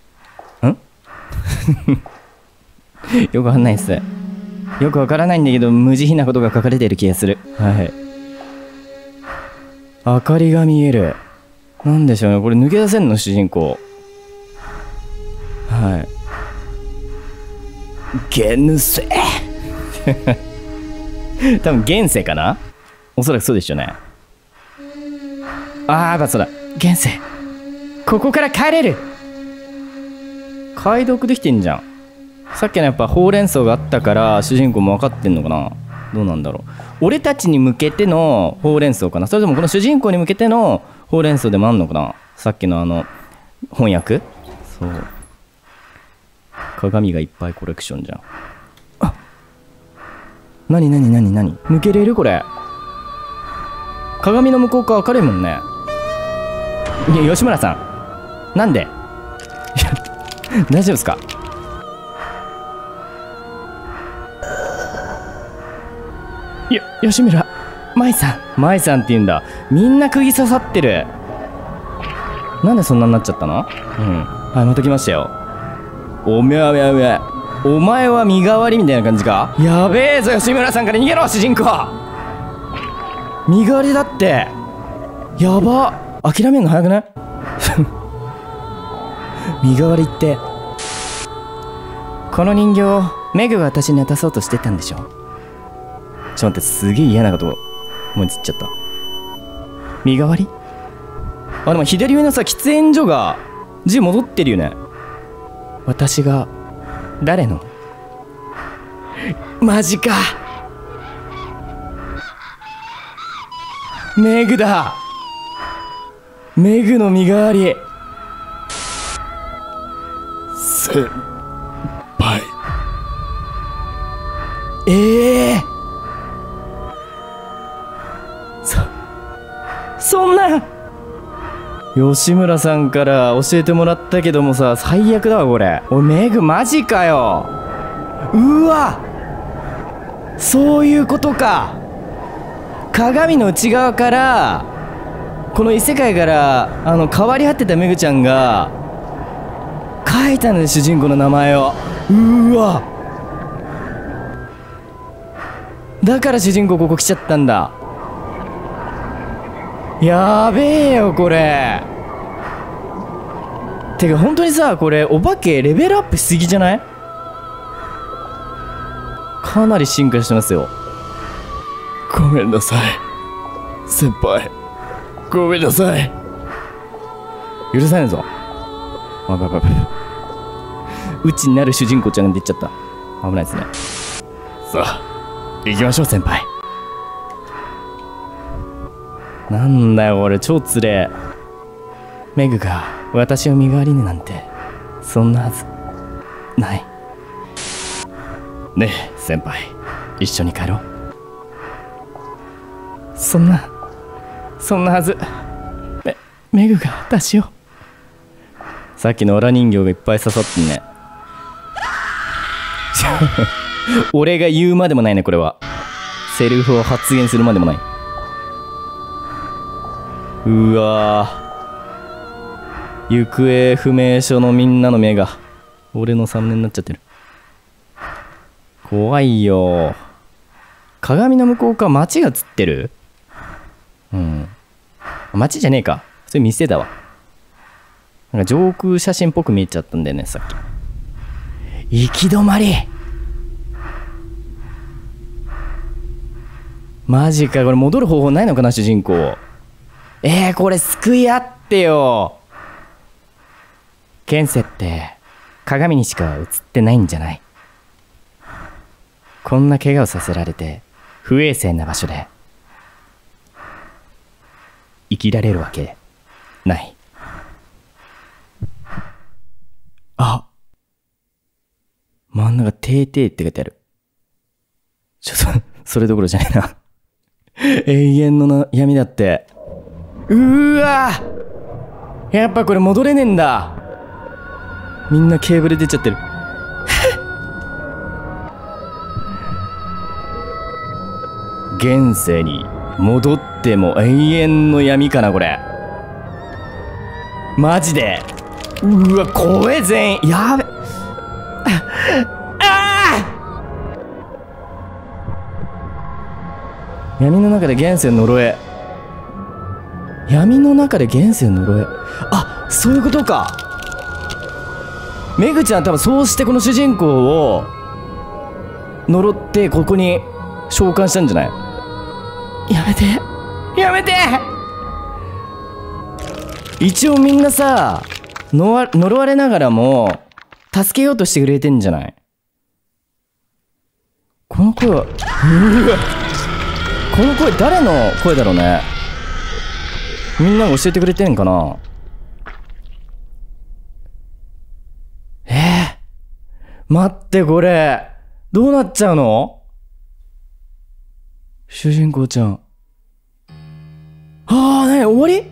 よくわかんないっす。よくわからないんだけど無慈悲なことが書かれている気がする。はい、明かりが見える。なんでしょうねこれ。抜け出せんの主人公。はい、 現世多分現世かな。おそらくそうでしょうね。あーやっぱそうだ、現世。ここから帰れる。解読できてんじゃん。さっきのやっぱほうれん草があったから主人公も分かってんのかな。どうなんだろう。俺たちに向けてのほうれん草かな、それともこの主人公に向けてのほうれん草でもあんのかな。さっきのあの翻訳。そう、鏡がいっぱいコレクションじゃん。あ、なになになになに、抜けれるこれ。鏡の向こう側明るいもんね。いや吉村さんなんで大丈夫ですか。よ吉村舞さん。舞さんって言うんだ。みんな釘刺さってる。なんでそんなになっちゃったの。うん、はい、また来ましたよ。おめおめおめお前は身代わりみたいな感じか。やべえぞ吉村さんから逃げろ主人公。身代わりだって。やば、諦めんの早くない身代わりって。この人形メグが私に渡そうとしてたんでしょ。ちょっと待って、すげえ嫌なこと思いつっちゃった。身代わり？あ、でも左上のさ、喫煙所が字戻ってるよね。私が誰の？マジか。メグだ。メグの身代わり。 先輩。 ええー、そそんな吉村さんから教えてもらったけどもさ、最悪だわこれ。おいメグマジかよ。うわ、そういうことか。鏡の内側からこの異世界からあの変わり果てたメグちゃんが書いたので、主人公の名前を。うわ、だから主人公ここ来ちゃったんだ。やべえよこれ。てか本当にさ、これお化けレベルアップしすぎじゃない？かなり進化してますよ。 ごめんなさい先輩、ごめんなさい。 許さないぞ。あばばば、うちになる主人公ちゃんが出ちゃった。危ないですね。 さあ行きましょう先輩。 なんだよ俺、超つれえ。メグが私を身代わりになんてそんなはずない。 ねえ先輩、一緒に帰ろう。 そんなそんなはず。メメグが私を。さっきのオラ人形がいっぱい刺さってんね。俺が言うまでもないねこれは。セリフを発言するまでもない。うわー、行方不明書のみんなの目が俺のサムネになっちゃってる。怖いよ。鏡の向こうか街が映ってる。うん、街じゃねえか、それ店だわ。なんか上空写真っぽく見えちゃったんだよねさっき。行き止まり。マジか、これ戻る方法ないのかな主人公。えー、これ救い合ってよ。現世って鏡にしか映ってないんじゃない？こんな怪我をさせられて不衛生な場所で生きられるわけない。あ、真ん中てーてーって書いてある。ちょっとそれどころじゃないな。永遠のな闇だって。うーわ、やっぱこれ戻れねえんだ。みんなケーブル出ちゃってる。現世に戻っても永遠の闇かなこれ。マジで。うわ怖え全員。やべ。ああ、闇の中で現世の呪え。闇の中で現世の呪え。あ、そういうことか。メグちゃん多分そうしてこの主人公を呪ってここに召喚したんじゃない？やめてやめて。一応みんなさ呪わ、呪われながらも助けようとしてくれてんじゃない？この声は、うわ、この声誰の声だろうね。みんなが教えてくれてんかな。えー、待って、これどうなっちゃうの？主人公ちゃん。ああ、なに終わり？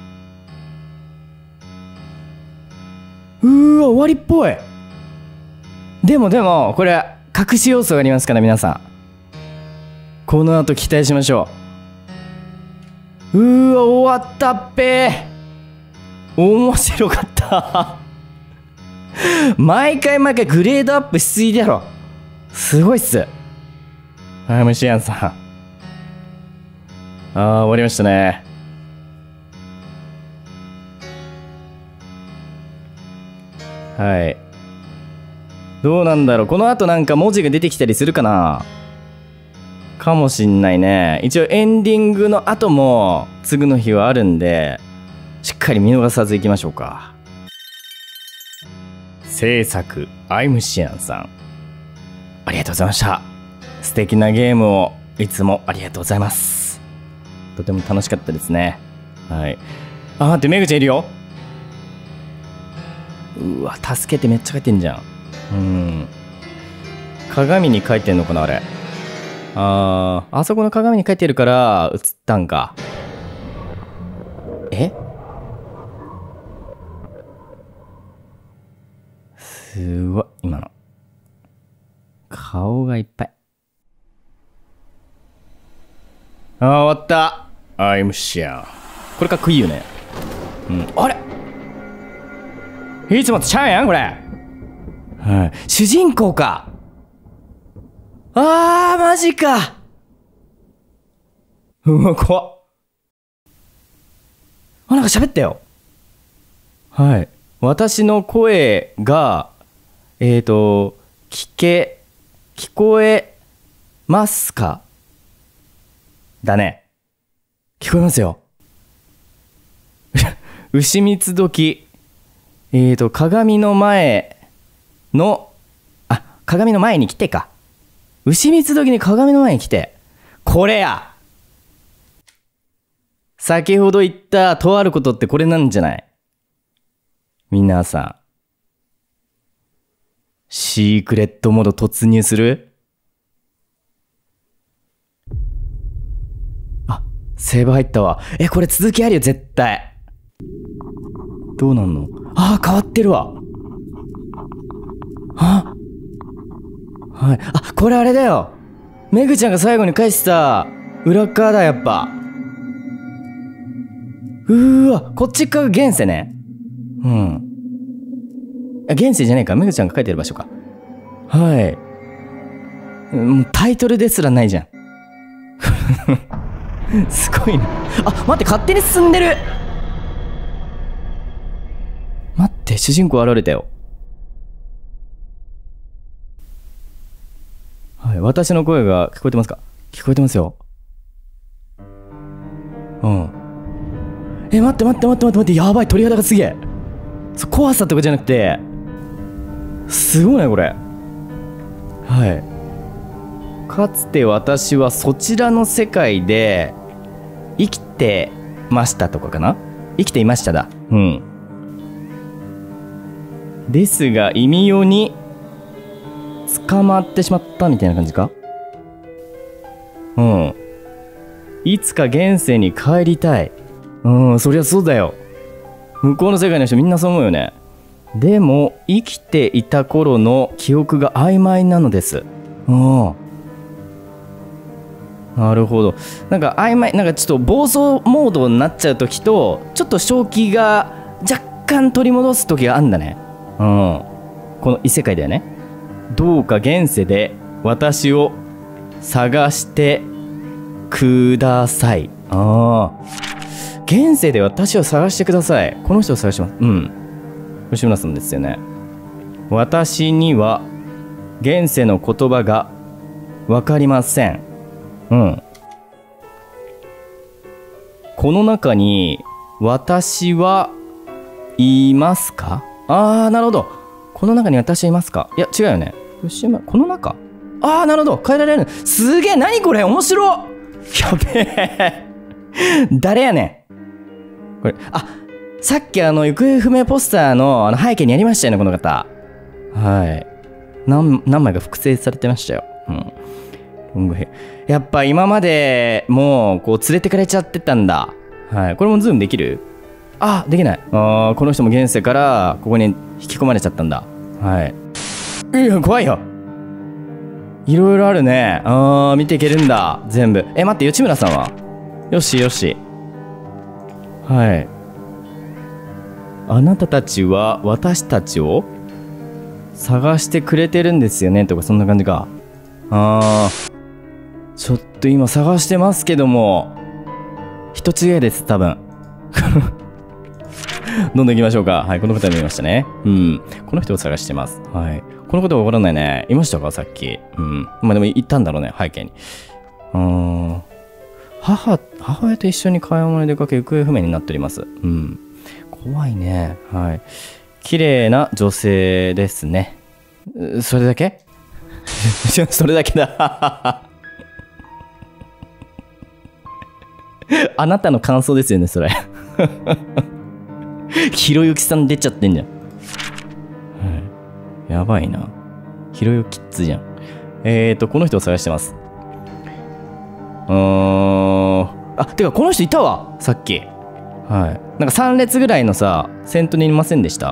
うーわ、終わりっぽい。でもでもこれ隠し要素がありますから皆さん、この後期待しましょう。うーわ、終わったっぺー。面白かった毎回毎回グレードアップしすぎだろ。すごいっす。はい、虫やんさん。あー、終わりましたね。はい。 どうなんだろう。この後なんか文字が出てきたりするかな。かもしんないね。一応エンディングの後も次の日はあるんで、しっかり見逃さずいきましょうか。制作アイムシアンさん、ありがとうございました。素敵なゲームをいつもありがとうございます。とても楽しかったですね。はい。あ、待って、めぐちゃんいるよ。うわ、助けてめっちゃ書いてんじゃん。うん。鏡に書いてんのかな、あれ。あー、あそこの鏡に書いてるから映ったんか。え？すごい、今の。顔がいっぱい。あー、終わった。アイムシアン。これかっこいいよね。うん。あれ？いつもとちゃうやん、これ。はい。主人公か。あー、マジか。うわ、怖っ。あ、なんか喋ったよ。はい。私の声が、えーと、聞け、聞こえますか？だね。聞こえますよ。牛蜜時。えーと、鏡の前の、あ、鏡の前に来てか。牛蜜時に鏡の前に来て。これや。先ほど言ったとあることってこれなんじゃない？皆さん。シークレットモード突入する？あ、セーブ入ったわ。え、これ続きあるよ、絶対。どうなんの？あー、変わってるわ。あ、はい。あ、これあれだよ。めぐちゃんが最後に返した裏側だ、やっぱ。うーわ、こっち側が現世ね。うん。あ、現世じゃねえか。めぐちゃんが書いてる場所か。はい。もうタイトルですらないじゃん。すごいな。あ、待って、勝手に進んでる。待って、主人公現れたよ。はい、私の声が聞こえてますか？聞こえてますよ。うん。え、待って待って待って待って待って、やばい、鳥肌がすげえ。そう、怖さとかじゃなくて、すごいね、これ。はい。かつて私はそちらの世界で生きてましたとかかな？生きていましただ。うん。ですが、異名に捕まってしまったみたいな感じか？うん。いつか現世に帰りたい。うん、そりゃそうだよ。向こうの世界の人みんなそう思うよね。でも、生きていた頃の記憶が曖昧なのです。うん。なるほど。なんか曖昧、なんかちょっと暴走モードになっちゃう時と、ちょっと正気が若干取り戻す時があんだね。うん。この異世界だよね。どうか現世で私を探してください。ああ。現世で私を探してください。この人を探します。うん。吉村さんですよね。私には現世の言葉がわかりません。うん。この中に私はいますか？ああ、なるほど。この中に私はいますか？いや、違うよね。吉村、この中？ああ、なるほど。変えられる。すげえ、何これ面白っ。やべえ。誰やねん。これ、あ、さっきあの、行方不明ポスターのあの背景にありましたよね、この方。はい。何、何枚か複製されてましたよ。うん。やっぱ今までもう、こう、連れてかれちゃってたんだ。はい。これもズームできる？あ、できない。ああ、この人も現世からここに引き込まれちゃったんだ。はい。いや、怖いよ。いろいろあるね。ああ、見ていけるんだ。全部。え、待って、内村さんは？よしよし。はい。あなたたちは私たちを探してくれてるんですよねとか、そんな感じか。ああ。ちょっと今探してますけども、人違いです、多分。どんどん行きましょうか。はい、この方見ましたね。うん。この人を探してます。はい。ここのことわからないね。いましたかさっき。うん。まあでも行ったんだろうね、背景に。うーん。母、母親と一緒に買い物に出かけ行方不明になっております。うん。怖いね。はい。綺麗な女性ですね。それだけそれだけだ。あなたの感想ですよね、それ。ひろゆきさん出ちゃってんじゃん。はい、やばいな。ひろゆきっつじゃん。えーと、この人を探してます。うーん。あ、てかこの人いたわ、さっき。はい。なんかさん列ぐらいのさ、先頭にいませんでした？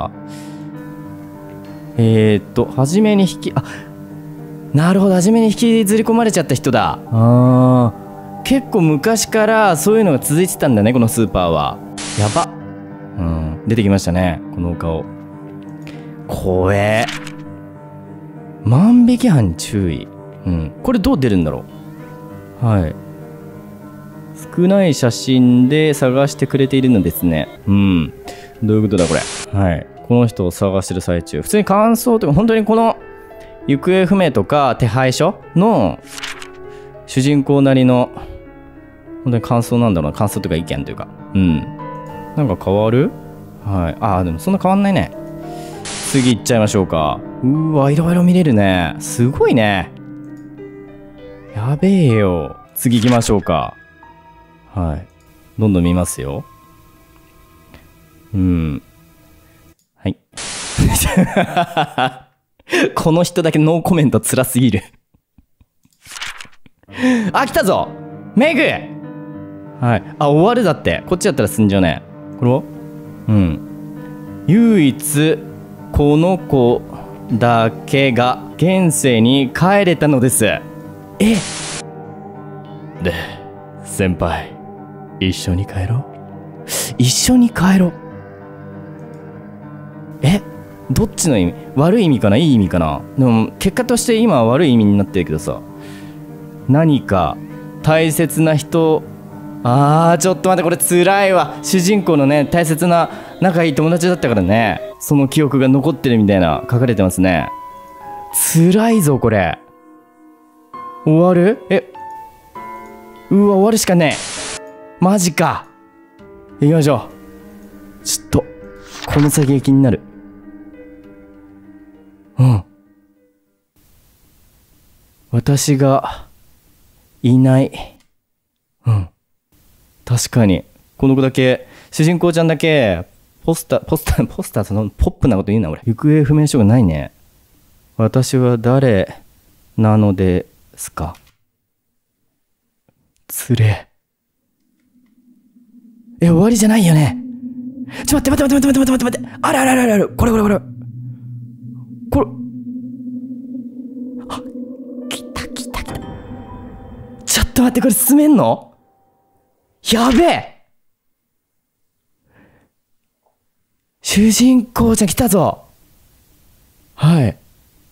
えーと、初めに引き、あ、なるほど、初めに引きずり込まれちゃった人だ。あー。結構昔からそういうのが続いてたんだね、このスーパーは。やば。うん、出てきましたね、このお顔。怖え。万引き犯に注意。うん、これどう出るんだろう。はい。少ない写真で探してくれているのですね。うん。どういうことだこれ。はい。この人を探してる最中。普通に感想とか、本当にこの行方不明とか手配書の主人公なりの本当に感想なんだろうな。感想とか意見というか。うん。なんか変わる？はい。ああ、でもそんな変わんないね。次行っちゃいましょうか。うーわ、いろいろ見れるね。すごいね。やべえよ。次行きましょうか。はい。どんどん見ますよ。うん。はい。この人だけノーコメント辛すぎる。あ、来たぞメグ。はい。あ、終わるだって。こっちだったら済んじゃうね。これは？うん。唯一、この子だけが現世に帰れたのです。え？ で、先輩、一緒に帰ろう。 一緒に帰ろう。え？どっちの意味？悪い意味かないい意味かな？でも、結果として今は悪い意味になってるけどさ。何か大切な人、あーちょっと待って、これ辛いわ。主人公のね、大切な仲いい友達だったからね、その記憶が残ってるみたいな書かれてますね。辛いぞこれ。終わる？え、うわ、終わるしかねえ。マジか。行きましょう。ちょっとこの先が気になる。うん。私がいない。うん。確かに。この子だけ、主人公ちゃんだけ、ポスター、ポスター、ポスター、そのポップなこと言うな、俺。行方不明書がないね。私は誰なのですか？つれえ。え、終わりじゃないよね。ちょ、待って待って待って待って待って待って待って。あれあれあれあれあれ。これこれこれ。これ。あ、来た来た来た。ちょっと待って、これ進めんの？やべえ！主人公ちゃん来たぞ。はい。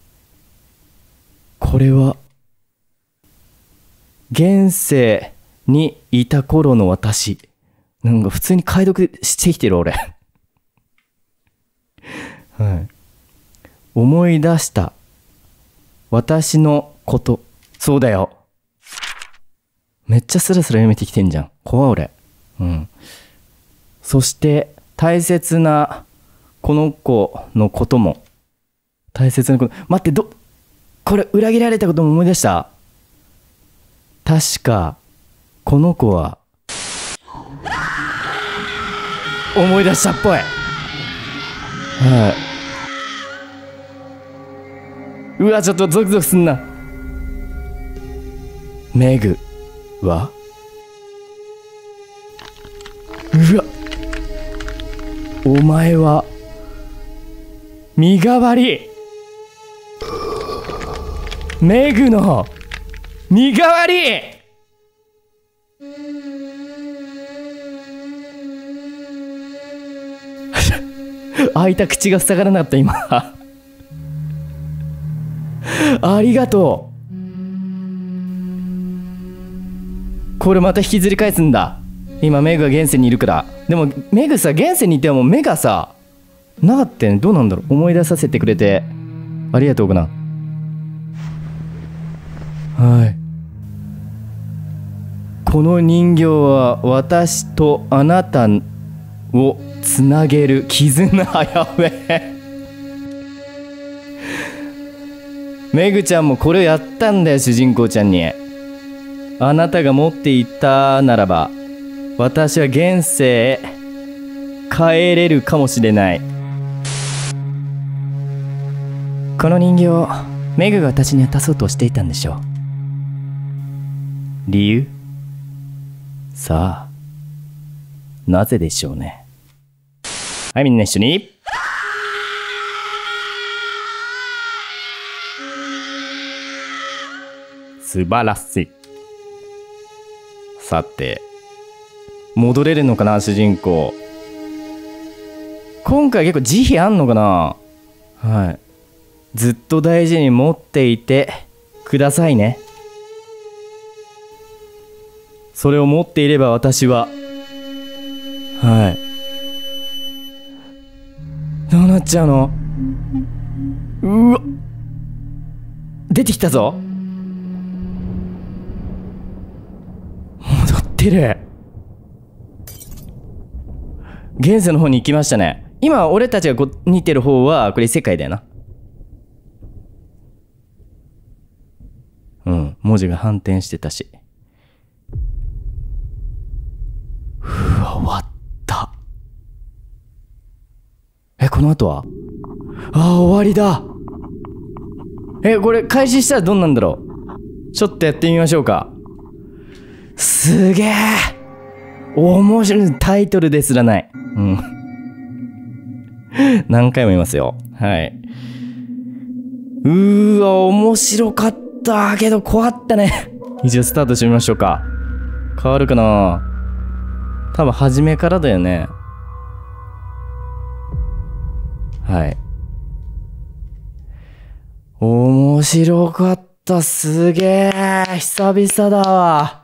これは、現世にいた頃の私。なんか普通に解読してきてる俺。はい。思い出した私のこと。そうだよ。めっちゃスラスラ読めてきてんじゃん。怖い俺。うん。そして大切なこの子のことも。大切なこと。待って、ど、これ裏切られたことも思い出した。確かこの子は思い出したっぽい。はい。うわ、ちょっとゾクゾクすんな。メグは？うわ、お前は身代わり。メグの身代わり。開いた口が塞がらなかった今。ありがとう。これまた引きずり返すんだ。今メグが現世にいるから。でもメグさ、現世にいても目がさなかったよね。どうなんだろう。思い出させてくれてありがとうかな。はい。この人形は私とあなたをつなげる絆。やべえ。めぐちゃんもこれをやったんだよ、主人公ちゃんに。あなたが持っていたならば私は現世へ帰れるかもしれない。この人形をメグが私に渡そうとしていたんでしょう。理由？さあ、なぜでしょうね。はい、みんな一緒に。素晴らしい。さて、戻れるのかな、主人公。今回結構慈悲あんのかな。はい。ずっと大事に持っていてくださいね。それを持っていれば私は、はい。どうなっちゃうの？うわ、出てきたぞ。戻ってる。現世の方に行きましたね。今俺たちがこう似てる方はこれ異世界だよな。うん、文字が反転してたし。うわ、終わった。え、この後は？ああ、終わりだ。え、これ開始したらどんなんだろう。ちょっとやってみましょうか。すげえ。面白い。タイトルですらない。うん。何回も言いますよ。はい。うーわ、面白かったけど怖ったね。一応スタートしてみましょうか。変わるかな。多分初めからだよね。はい。面白かった。すげえ。久々だわ。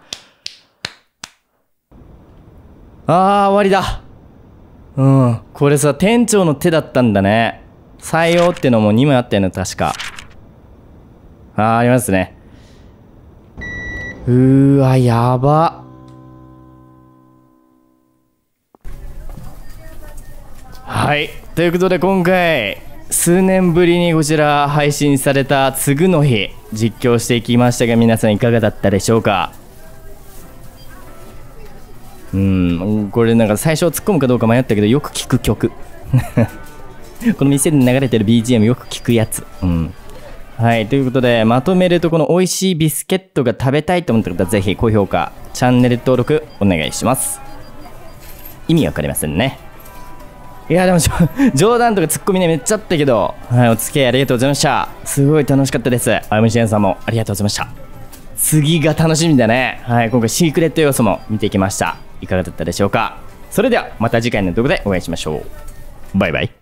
あー、終わりだ。うん。これさ、店長の手だったんだね。採用ってのもにまいあったよね、確か。あー、ありますね。うーわ、やば。はい。ということで今回、数年ぶりにこちら配信された次の日、実況していきましたが、皆さんいかがだったでしょうか。うん、これなんか最初突っ込むかどうか迷ったけど、よく聞く曲。この店で流れてる ビージーエム よく聞くやつ。うん。はい。ということで、まとめるとこの美味しいビスケットが食べたいと思った方はぜひ高評価、チャンネル登録お願いします。意味わかりませんね。いやでも冗談とかツッコミねめっちゃあったけど、はい、お付き合いありがとうございました。すごい楽しかったです。アイムシエンさんもありがとうございました。次が楽しみだね。はい、今回シークレット要素も見ていきました。いかがだったでしょうか。それではまた次回の動画でお会いしましょう。バイバイ。